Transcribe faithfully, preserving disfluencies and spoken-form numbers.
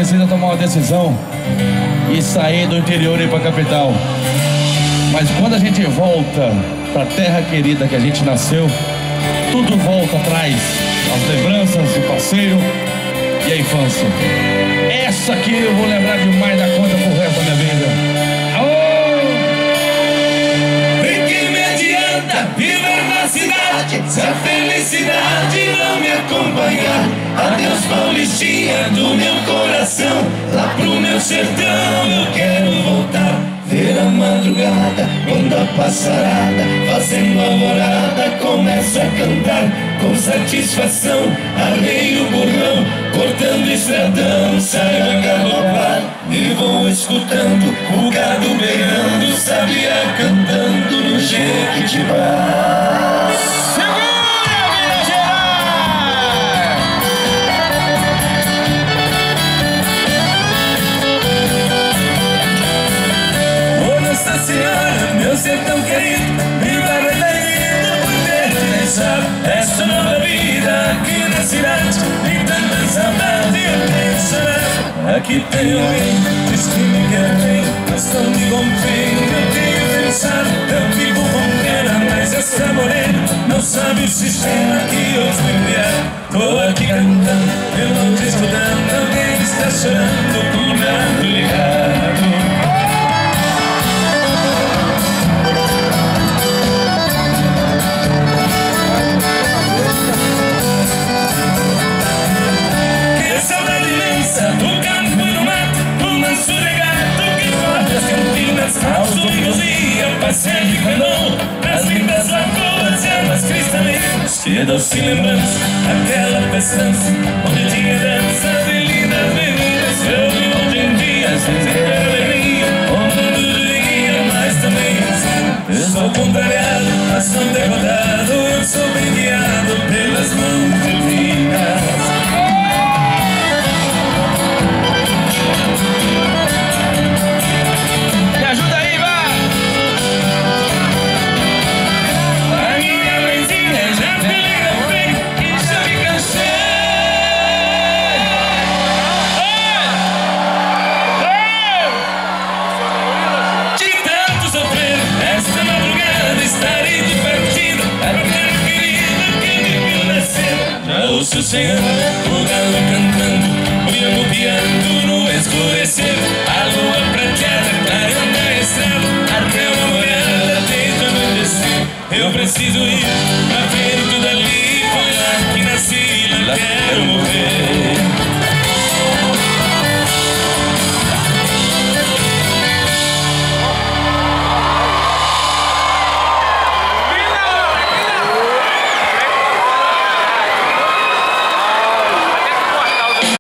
precisa tomar uma decisão e sair do interior e ir para a capital. Mas quando a gente volta para a terra querida que a gente nasceu, tudo volta atrás. As lembranças, o passeio e a infância. Essa aqui eu vou lembrar demais da conta pro resto da minha vida. Aô! E que me adianta viver na cidade se a felicidade não me acompanhar? Adeus, Paulistinha do meu coração, lá pro meu sertão eu quero voltar. Ver a madrugada, quando a passarada, fazendo alvorada, começo a cantar com satisfação. Arrei o burrão, cortando estradão, saio a galopar e vou escutando o gado berrando, sabiá cantando no Jequitibá. Senhora, meu sertão querido, viva a vida por ter te deixado esta nova vida aqui na cidade. Tem tanta saudade, eu tenho chorado. Aqui tem alguém, diz que me quer bem, mas não me confio, eu tenho pensado. Eu vivo com pena, mas essa morena não sabe o sistema que eu fui enviar. Tô aqui cantando, eu não te escutando, alguém está chorando, cuidado ligado. Do campo e do mato, do manso regato que corre as campinas, aos domingos ia passeio de canoa, nas lindas lagoas e águas cristalinas, cheia doce lembrança, aquela festança onde tinha dança de lindas meninas. Eu vivo hoje em dia sem ter alegria, o mundo diria, mas também eu sou contrariado, mas não derrotado, eu sou bem guiado pelas mãos divinas. Ouço o Senhor, o galo cantando, o violão piando no escurecer. A lua prateada clareando a estrela, até uma molhada desde o anoitecer. Eu preciso ir pra ver tudo ali, foi lá que nasci, lá quero morrer.